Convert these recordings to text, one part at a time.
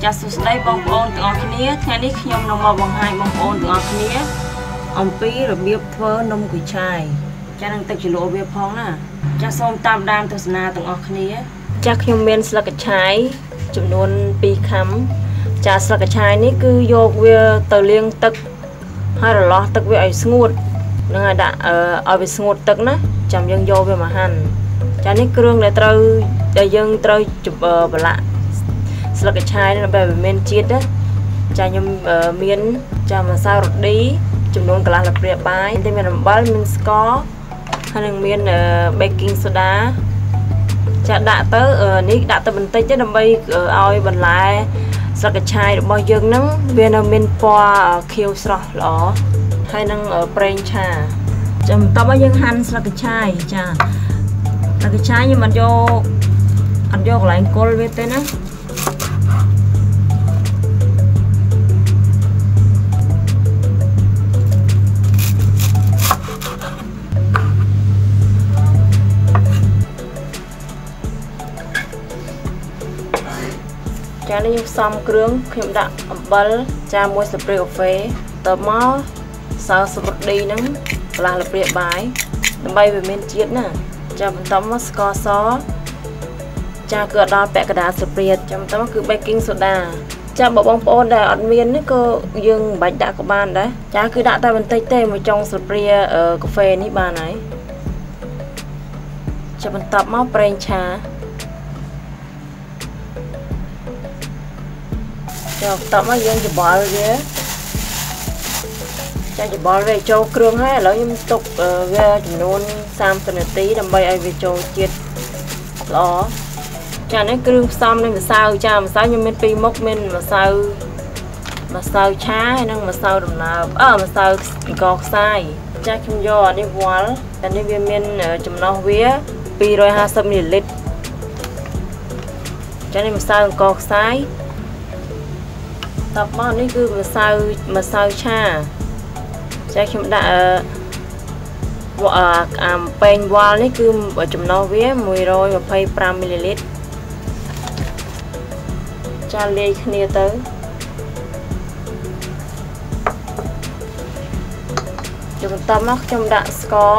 ចាសសួស្តីបងប្អូនទាំងអស់គ្នាថ្ងៃនេះខ្ញុំនឹងមកបង្ហាញបងប្អូនទាំងអស់គ្នាអំពីរបៀបធ្វើនំគុយឆាយចានឹងទឹកជ្រលក់វាផងណាចាសសូមតាមដានទស្សនាទាំងអស់គ្នាចាសខ្ញុំមានស្លឹកកញ្ឆាយចំនួន2ខាំចាសស្លឹកកញ្ឆាយនេះគឺយកវាទៅលាងទឹកហើយរលាស់ទឹកវាឲ្យស្ងួតនឹងឲ្យដាក់ឲ្យវាស្ងួតទឹកណាចាំយើងយកវាមកហាន់ចានេះគ្រឿងដែលយើងត្រូវប្រឡាក់ស្លឹកកញ្ឆាយដើម្បីឲ្យមានជាតិណាចាខ្ញុំមានចាម្សៅរ៉ូឌីចំនួនកន្លះល្ព្រាបាយតែមានអំបិលមានស្ករហើយនឹងមាន baking soda ចាដាក់ទៅនេះដាក់ទៅបន្តិចទេដើម្បីឲ្យបន្លែស្លឹកកញ្ឆាយរបស់យើងហ្នឹងវានៅមានពណ៌ខៀវស្រស់ល្អហើយនឹងប្រេងឆាចាំបន្ទាប់មកយើងហាន់ស្លឹកកញ្ឆាយចាស្លឹកកញ្ឆាយខ្ញុំអត់យកកន្លែងគល់វាទេណាចានេះខ្ញុំផ្សំគ្រឿងខ្ញុំដាក់អំបិលចាមួយស្លាបព្រាកាហ្វេតទៅមកសើស្រូឌីហ្នឹងកន្លះល្ព្រាបាយដើម្បីវាមានជាតិណាចាបន្ទាប់មកស្ករសចាគឺអត់ដល់ពាក់កណ្ដាលស្លាបព្រាចាំបន្ទាប់មកគឺ baking soda ចាបងប្អូនដែលអត់មាននេះក៏យើងមិនបាច់ដាក់ក៏បានដែរចាគឺដាក់តែបន្តិចទេមួយចុងស្លាបព្រាកាហ្វេនេះបានហើយចាបន្ទាប់មកប្រេងឆាចាបន្ទាប់មកយើងច្បល់វាចាច្បល់វាចូលគ្រឿងហើយឥឡូវខ្ញុំទុកវាចំនួន30នាទីដើម្បីឲ្យវាចូលជាតិល្អចានេះគ្រឿងផ្សំនៃម្សៅចាម្សៅខ្ញុំមាន2មុខមានម្សៅឆាហើយនិងម្សៅដំណើបម្សៅអង្ករខ្សាយចាខ្ញុំយកអានេះវល់តែនេះវាមានចំណុះវា250មីលីលីត្រចានេះម្សៅអង្ករខ្សាយតបមកនេះគឺម្សៅឆាចាខ្ញុំដាក់ប៉េងវ៉ាល់នេះគឺចំណុះវា125មីលីលីត្រចាលាយគ្នាទៅចុះបន្ទាប់មកខ្ញុំដាក់ស្ករ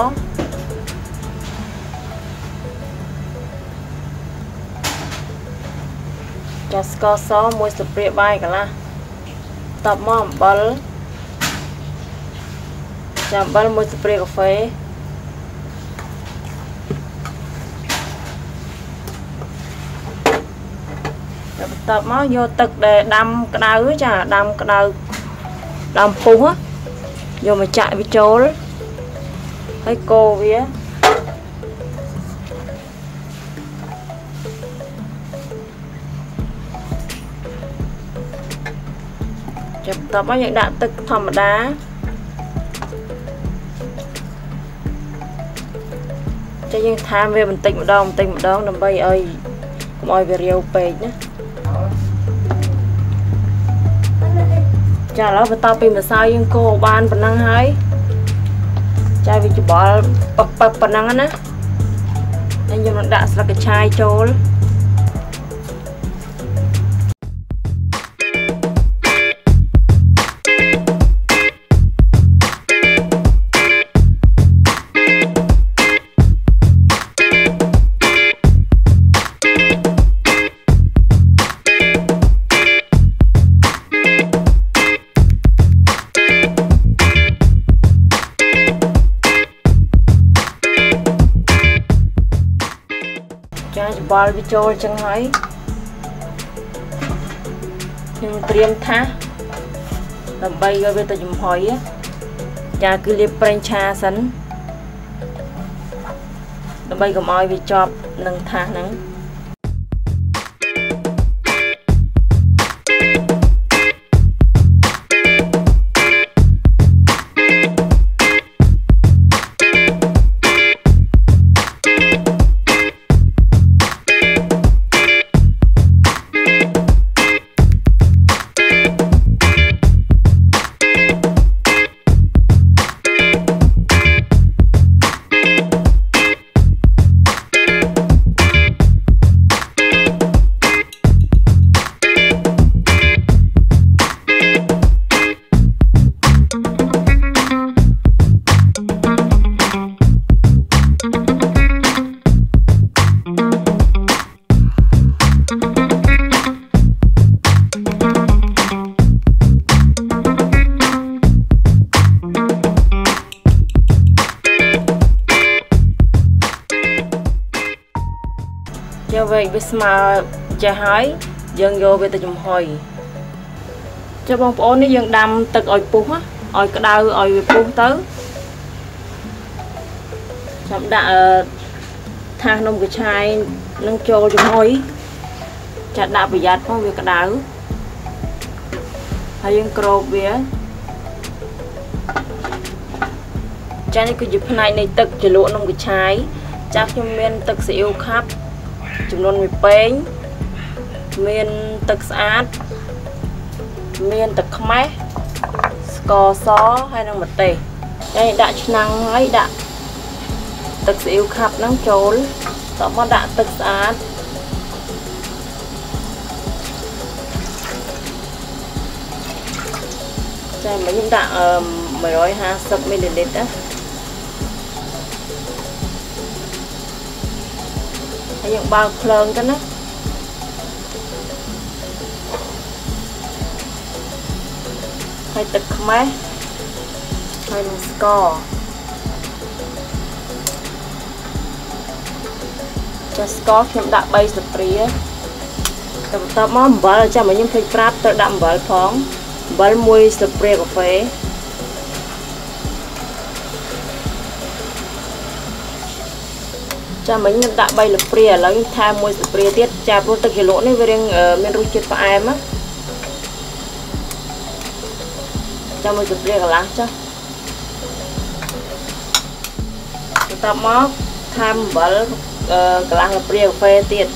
ចាស្ករសមួយស្លាបព្រាបាយកន្លះតបមកអំបិលចាអំបិលមួយស្លាបព្រាកាហ្វេតែបន្ទាប់មកយកទឹកដែលដាំក្តៅចាដាំក្តៅដាំពុះយកមកចាក់វាចូលហើយកូរវាចាប់បន្ទាប់មកយើងដាក់ទឹកធម្មតាចាយើងថែមវាបន្តិចម្ដងដើម្បីឲ្យកុំឲ្យវារាវពេកណាចាឥឡូវបន្ទាប់ពីម្សៅយើងកូរបានប៉ុណ្ណឹងហើយចាវាច្បល់ប៉ឹកប៉ុណ្ណឹងណាហើយខ្ញុំនឹងដាក់ស្លឹកកញ្ឆាយចូលចាច្បល់វាចូលចឹងហើយខ្ញុំត្រៀមថាសដើម្បីយកវាទៅចំហុយចាគឺលាបប្រេងឆាសិនដើម្បីកុំឲ្យវាជាប់នឹងថាសហ្នឹងស្មើចេះហើយយើងយកវាទៅចំហុយចុះបងប្អូននេះយើងដាំទឹកឲ្យពុះឲ្យក្តៅឲ្យវាពុះទៅចាំដាក់ថាសនំកញ្ឆាយនឹងចូលចំហុយចាត់ដាក់ប្រយ័ត្នផងវាក្តៅហើយយើងគ្របវាចានេះគឺជាផ្នែកនៃទឹកជ្រលក់នំកញ្ឆាយចាខ្ញុំមានទឹកស៊ីអ៊ីវខាប់ចំនួន1ពែងមានទឹកស្អាតមានទឹកខ្មេះស្ករសហើយនិងម្ទេសហើយដាក់ឆ្នាំងហើយដាក់ទឹកស៊ីអ៊ីវខាប់ហ្នឹងចូលតមកដាក់ទឹកស្អាតចាមកយើងដាក់150 មីលីលីត្រណាហើយយើងបើកភ្លើងទៅណាហើយទឹកខ្មេះហើយនឹងស្ករចាស្ករខ្ញុំដាក់3ស្លាបព្រាទៅបន្ទាប់មកអំបិលចាំខ្ញុំភ្លេចប្រាប់ត្រូវដាក់អំបិលផងអំបិល1ស្លាបព្រាកាហ្វេចាំមិញខ្ញុំដាក់3ស្លាបព្រាឥឡូវខ្ញុំថែម1ស្លាបព្រាទៀតចាព្រោះទឹកជ្រលក់នេះវារៀងមានរសជាតិផ្អែមណាចាំ1ស្លាបព្រាកន្លះចុះបន្ទាប់មកថែមអំបិលកន្លះស្លាបព្រាកាហ្វេទៀត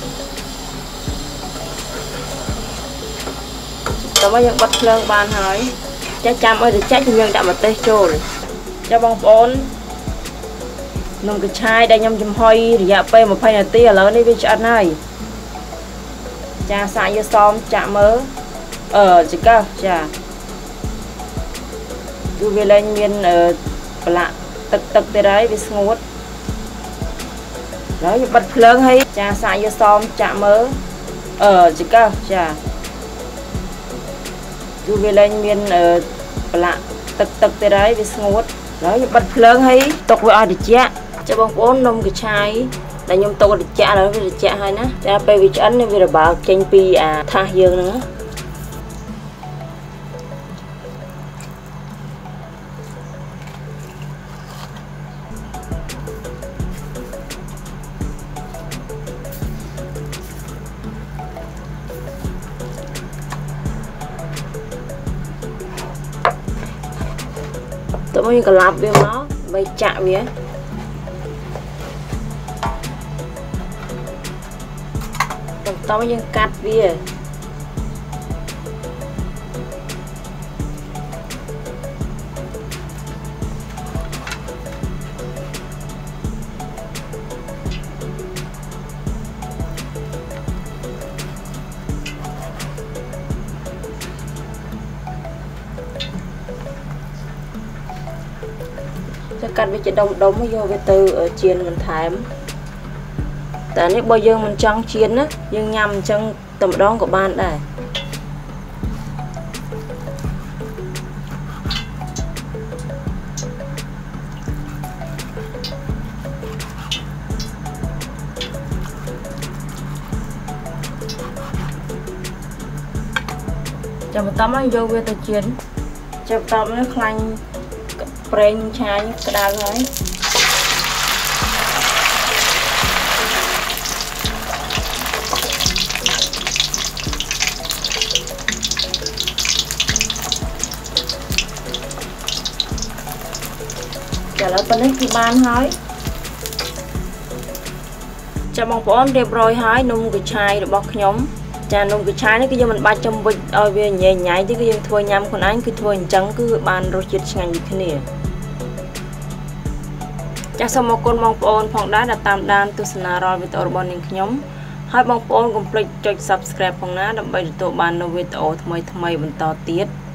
តោះមកយើងបិទភ្លើងបានហើយចាចាំឲ្យត្រជាក់យើងដាក់ម្ទេសចូលចាបងប្អូននំកញ្ឆាយដែលខ្ញុំចំហុយរយៈពេល20នាទីឥឡូវនេះវាឆ្អិនហើយចាសាកយកសមចាក់មើលចង្កឹះចាគឺវាលែងមានប្រឡាក់ទឹកទៀតហើយវាស្ងួតហើយយើងបិទភ្លើងហើយចាសាកយកសមចាក់មើលចង្កឹះចាគឺវាលែងមានប្រឡាក់ទឹកទៀតហើយវាស្ងួតហើយយើងបិទភ្លើងហើយទុកវាឲ្យត្រជាក់ចាបងប្អូននំកញ្ឆាយដែលខ្ញុំទុកត្រជាក់ឥឡូវវាត្រជាក់ហើយណាចាពេលវាឆ្អិនវារបើកចេញពីថាសយើងហ្នឹងតើមកយើងក្លាប់វាមកបីចាក់វាតោះយើងកាត់វាจะកាត់វាជាដុំយកវាទៅចៀនបន្ថែមតែនេះបើយើងមិនចង់ចៀនណាយើងញ៉ាំអញ្ចឹងតែម្ដងក៏បានដែរចាំបន្តមកយកវាទៅចៀនចាំបន្តនេះខ្លាញ់ប្រេងឆាក្តៅហើយចាឥឡូវប៉ុណ្ណេះគឺបានហើយចាបងប្អូនរៀបរយហើយនំកញ្ឆាយរបស់ខ្ញុំចានំកញ្ឆាយនេះគឺយើងមិនបាច់ចំវិចឲ្យវាញ៉ៃញ៉ៃទេគឺយើងធ្វើញ៉ាំខ្លួនឯងគឺធ្វើអញ្ចឹងគឺបានរសជាតិឆ្ងាញ់ដូចគ្នាចាសូមអរគុណបងប្អូនផងដែរដែលតាមដានទស្សនារាល់វីដេអូរបស់នាងខ្ញុំហើយបងប្អូនកុំភ្លេចចុច Subscribe ផងណាដើម្បីទទួលបាននូវវីដេអូថ្មីៗបន្តទៀត